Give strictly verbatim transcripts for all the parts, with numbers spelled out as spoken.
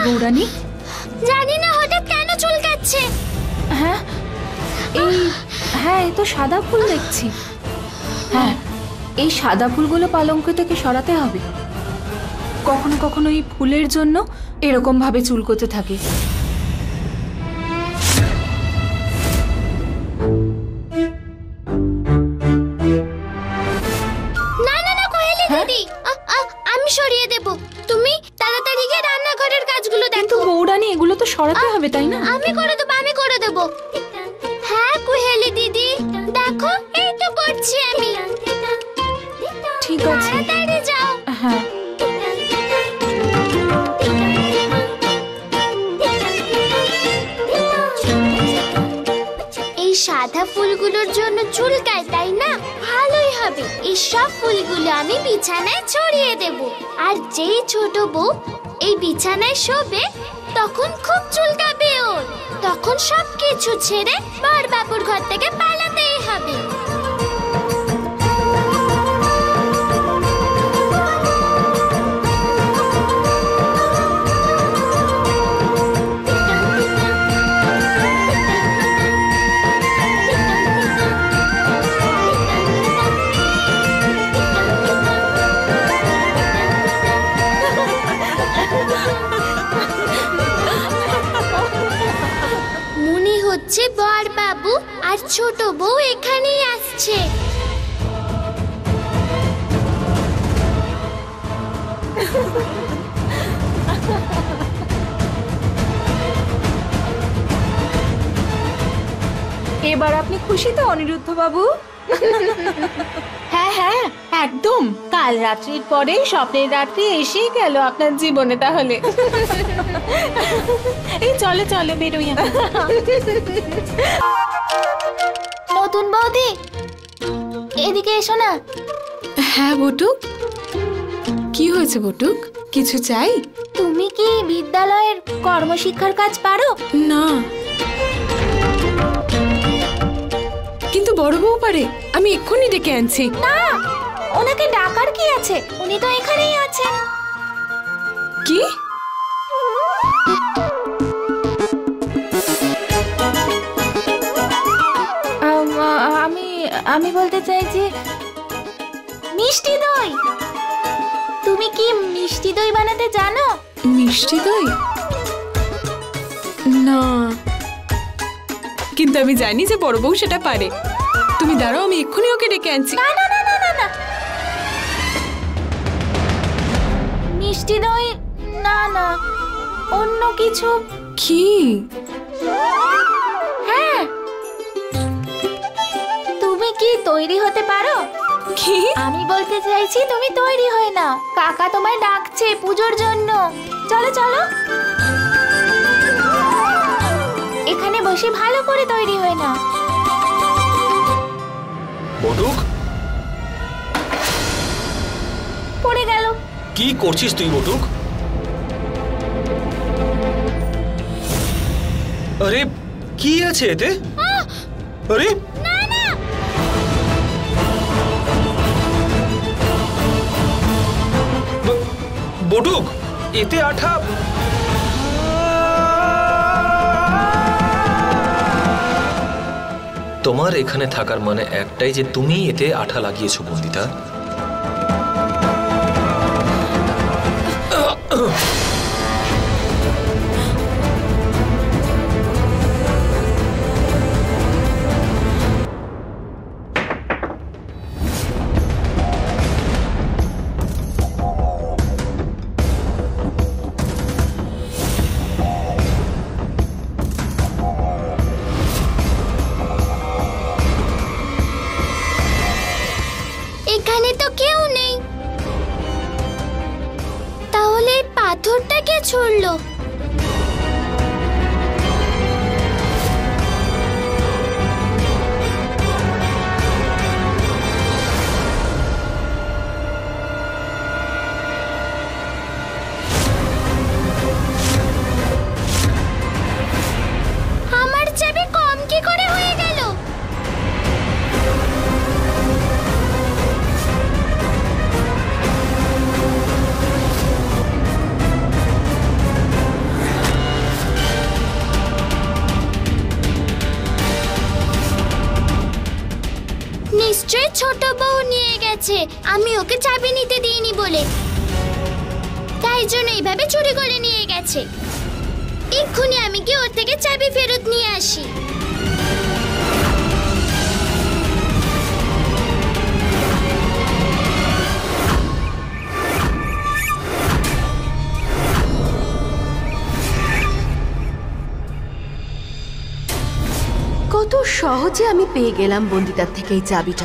বৌরানী? জানি না হঠাৎ কেন চুলকাচ্ছে। হ্যাঁ এই হ্যাঁ এই তো সাদা ফুল দেখছি। হ্যাঁ এই সাদা ফুলগুলো পালঙ্ক থেকে সরাতে হবে। কখনো কখনো এই ফুলের জন্য এরকম ভাবে চুলকোতে থাকে। না না না কোহেলি দিদি, আমি সরিয়ে দেব। তুমি তাড়াতাড়ি গিয়ে রান্নাঘরের কাজগুলো দেখো। কিন্তু বৌরানী এগুলো তো সরাতে হবে তাই না? আমি করে দেব, আমি করে দেব। হ্যাঁ কোহেলি দিদি দেখো, এই তো করছি আমি। ঠিক আছে তাড়াতাড়ি যাও। হ্যাঁ এই সাদা ফুলগুলোর জন্য চুলকায় তাই না? ভালোই হবে, এই সব ফুলগুলো আমি বিছানায় ছড়িয়ে দেব। আর যেই ছোট বউ এই বিছানায় শোবে তখন খুব চুলকাবে ওর। তখন সবকিছু ছেড়ে বড় বাবুর ঘর থেকে পালাতেই হবে। মনে হচ্ছে বড় বাবু আর ছোট বউ এখানেই আসছে। এবার আপনি খুশি তো অনিরুদ্ধ বাবু? হ্যাঁ হ্যাঁ একদম। কাল রাত্রির পরে স্বপ্নের রাত্রি এসেই গেল আপনার জীবনে তাহলে। এই চলে চলে বেরোই। নতুন বৌদি এদিকে এসো না। হ্যাঁ বটুক, কি হয়েছে বটুক? কিছু চাই? তুমি কি বিদ্যালয়ের কর্মশিক্ষার কাজ পারো? না, কিন্তু বড় বউ পারে। আমি এক্ষুনি ডেকে আনছি। না, ওনাকে ডাকার কি আছে? উনি তো এখানেই আছেন। কি? আমি আমি বলতে চাইছি মিষ্টি দই। তুমি কি মিষ্টি দই বানাতে জানো? মিষ্টি দই? না, কিন্তু আমি জানি যে বড় বউ সেটা পারে। তুমি দাঁড়াও, আমি এক্ষুনি ওকে ডেকে আনছি। না না না না না না, মিষ্টি দই না না, অন্য কিছু। কি? হ্যাঁ, তুমি কি তৈরি হতে পারো? কি? আমি বলতে চাইছি তুমি তৈরি হয়ে নাও, কাকা তোমায় ডাকছে পূজোর জন্য। চলো চলো, এখানে বসে ভালো করে তৈরি হয়ে নাও। বটুক, পড়ে গেল। কি করছিস তুই বটুক? আরে কি আছে এতে? আরে না না, বটুক, এতে আঠা। তোমার এখানে থাকার মানে একটাই যে তুমি এতে আঠা লাগিয়েছো বন্দিতা। এখানে তো কেউ নেই, তাহলে এই পাথরটা কে ছুঁড়লো? আমার চাবি কম কি করে হয়ে গেল? নিশ্চয়ই ছোট বউ নিয়ে গেছে, আমি ওকে চাবি নিতে দিইনি বলে। তাই জন্য এইভাবে চুরি করে নিয়ে গেছে। এক্ষুনি আমি কি ওর থেকে চাবি ফেরত নিয়ে আসি। কত সহজে আমি পেয়ে গেলাম বন্দিতার থেকে এই চাবিটা।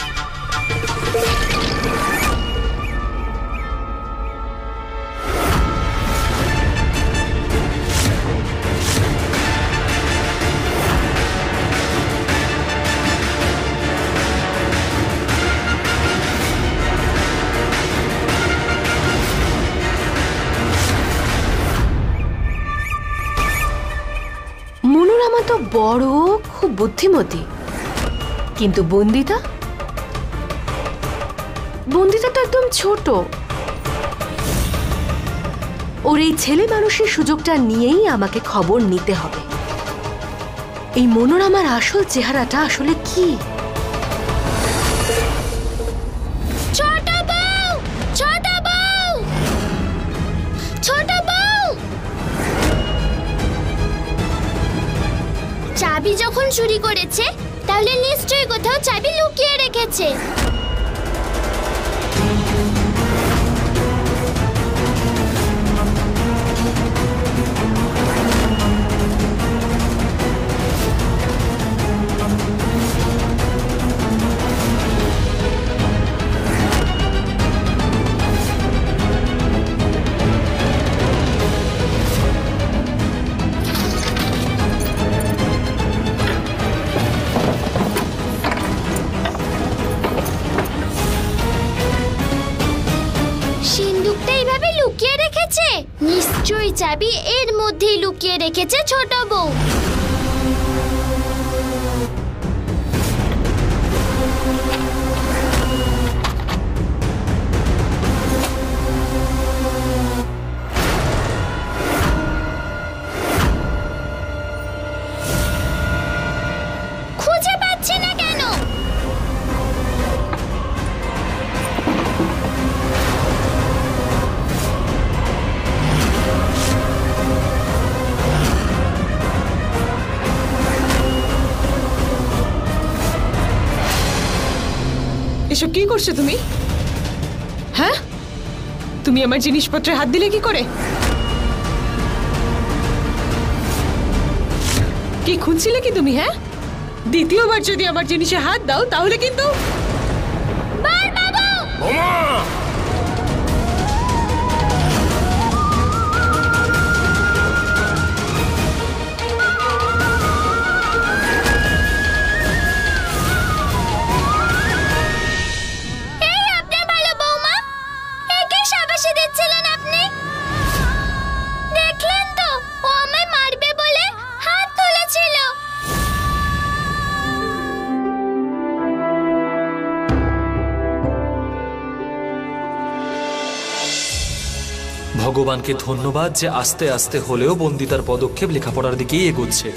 মনোরমা তো বড়, খুব বুদ্ধিমতী, কিন্তু বন্দিতা বন্দিতা তো একদম ছোট। ওর এই ছেলে মানুষের সুযোগটা নিয়েই আমাকে খবর নিতে হবে। এই মনোরমার আসল চেহারাটা আসলে কি? ছোট বউ, ছোট বউ, ছোট বউ। চাবি যখন চুরি করেছে তাহলে নিশ্চয়ই কোথাও চাবি লুকিয়ে রেখেছে। লুকিয়ে রেখেছে, নিশ্চয়ই চাবি এর মধ্যেই লুকিয়ে রেখেছে ছোট বউ। খুঁজে পাচ্ছি না কেন? এসব কি করছো তুমি? হ্যাঁ, তুমি আমার জিনিসপত্রে হাত দিলে কি করে? কি খুঁজছিলে কি তুমি? হ্যাঁ, দ্বিতীয়বার যদি আমার জিনিসে হাত দাও তাহলে কিন্তু ভগবানকে ধন্যবাদ যে আস্তে আস্তে হলেও বন্দিতার পদক্ষেপ লেখাপড়ার দিকেই এগোচ্ছে।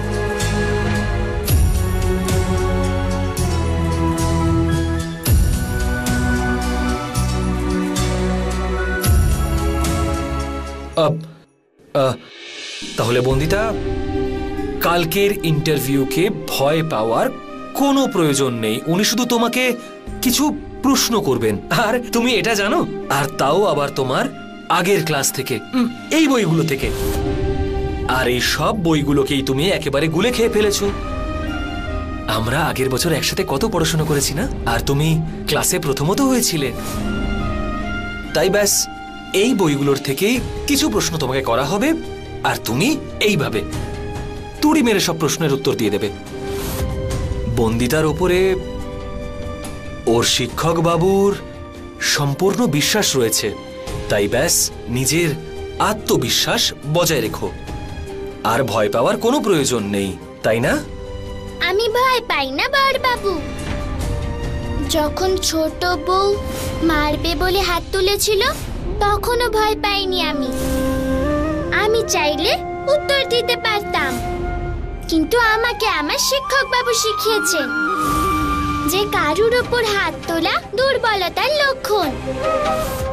তাহলে বন্দিতা, কালকের ইন্টারভিউকে ভয় পাওয়ার কোনো প্রয়োজন নেই। উনি শুধু তোমাকে কিছু প্রশ্ন করবেন, আর তুমি এটা জানো, আর তাও আবার তোমার আগের ক্লাস থেকে, এই বইগুলো থেকে। আর এই সব বইগুলোকেই তুমি একেবারে গুলে খেয়ে ফেলেছো। আমরা আগের বছর একসাথে কত পড়াশোনা করেছি না? আর তুমি ক্লাসে প্রথমত হয়েছিলে। তাই ব্যাস, এই বইগুলোর থেকে কিছু প্রশ্ন তোমাকে করা হবে, আর তুমি এইভাবে তুড়ি মেরে সব প্রশ্নের উত্তর দিয়ে দেবে। বন্দিতার উপরে ওর শিক্ষক বাবুর সম্পূর্ণ বিশ্বাস রয়েছে, তাই ব্যাস নিজের আত্মবিশ্বাস বজায় রেখো। আর ভয় পাওয়ার কোনো প্রয়োজন নেই, তাই না? আমি ভয় পাই না বড় বাবু। যখন ছোট বউ মারবে বলে হাত তুলেছিল তখনও ভয় পাইনি আমি। আমি চাইলে উত্তর দিতে পারতাম, কিন্তু আমাকে আমার শিক্ষক বাবু শিখিয়েছেন যে কারুর ওপর হাত তোলা দুর্বলতার লক্ষণ।